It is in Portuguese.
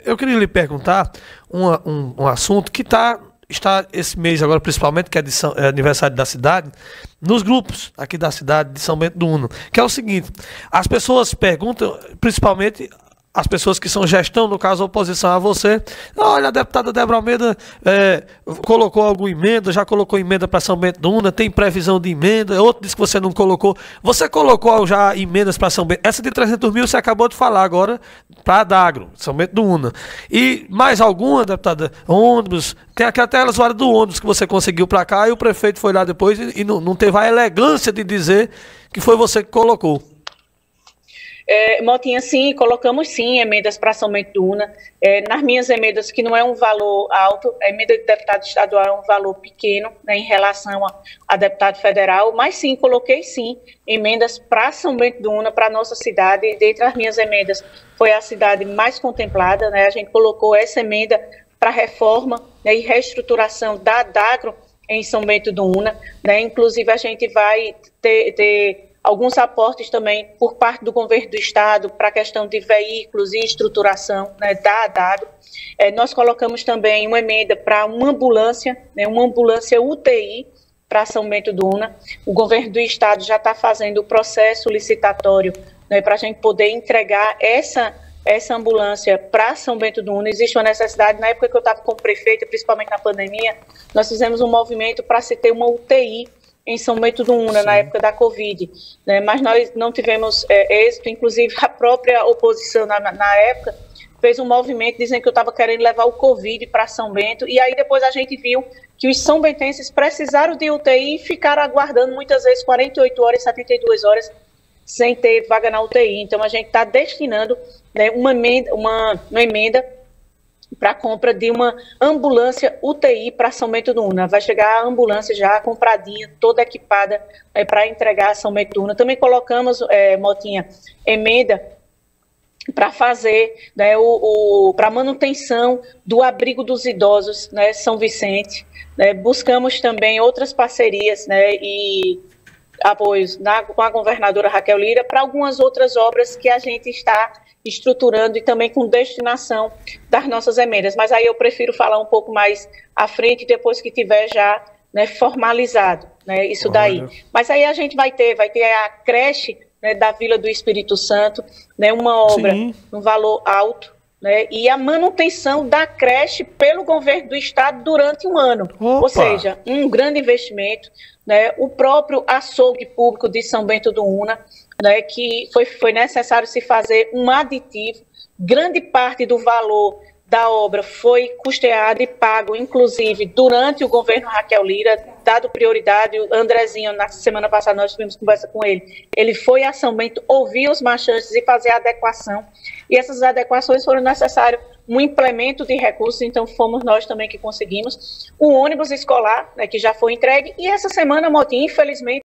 eu queria lhe perguntar um assunto que está esse mês agora, principalmente, que é aniversário da cidade, nos grupos aqui da cidade de São Bento do Una, que é o seguinte: as pessoas perguntam, principalmente as pessoas que são gestão, no caso a oposição a você, olha, a deputada Débora Almeida colocou alguma emenda, já colocou emenda para São Bento do Una, tem previsão de emenda, outro disse que você não colocou. Você colocou já emendas para São Bento? Essa de 300 mil você acabou de falar agora para a Dagro, São Bento do Una. E mais alguma, deputada? Ônibus, tem aqui até as horas do ônibus que você conseguiu para cá e o prefeito foi lá depois e não teve a elegância de dizer que foi você que colocou. Motinha, sim, colocamos sim emendas para São Bento do Una. Nas minhas emendas, que não é um valor alto, a emenda de deputado estadual é um valor pequeno, né, em relação a deputado federal, mas sim, coloquei sim emendas para São Bento do Una, para a nossa cidade. Dentre as minhas emendas, foi a cidade mais contemplada, né, a gente colocou essa emenda para reforma, né, e reestruturação da Dagro em São Bento do Una, né, inclusive a gente vai ter alguns aportes também por parte do governo do estado para a questão de veículos e estruturação, né, da Dagro. Nós colocamos também uma emenda para uma ambulância, né, uma ambulância UTI para São Bento do Una. O governo do estado já está fazendo o processo licitatório, né, para a gente poder entregar essa ambulância para São Bento do Una. Existe uma necessidade, na época que eu estava como prefeita, principalmente na pandemia, nós fizemos um movimento para se ter uma UTI em São Bento do Una, na época da Covid, né? Mas nós não tivemos êxito, inclusive a própria oposição na época fez um movimento dizendo que eu estava querendo levar o Covid para São Bento, e aí depois a gente viu que os são bentenses precisaram de UTI e ficaram aguardando muitas vezes 48 horas, 72 horas sem ter vaga na UTI. Então a gente está destinando, né, uma emenda para a compra de uma ambulância UTI para São Bento do Una. Vai chegar a ambulância já compradinha, toda equipada, para entregar a São Bento do Una. Também colocamos, Motinha, emenda para fazer, né, para manutenção do abrigo dos idosos, né, São Vicente. Né, buscamos também outras parcerias, né, e apoios com a governadora Raquel Lira para algumas outras obras que a gente está estruturando e também com destinação das nossas emendas. Mas aí eu prefiro falar um pouco mais à frente, depois que tiver já, né, formalizado, né, isso daí. Mas aí a gente vai ter a creche, né, da Vila do Espírito Santo, né, uma obra no valor alto, né, e a manutenção da creche pelo governo do estado durante um ano. Ou seja, um grande investimento, né, o próprio açougue público de São Bento do Una, né, que foi necessário se fazer um aditivo. Grande parte do valor da obra foi custeado e pago, inclusive, durante o governo Raquel Lira, dado prioridade. O Andrezinho, na semana passada, nós tivemos conversa com ele. Ele foi a São Bento ouvir os marchantes e fazer a adequação. E essas adequações foram necessárias um implemento de recursos, então fomos nós também que conseguimos. O ônibus escolar, né, que já foi entregue. E essa semana, Motim, infelizmente,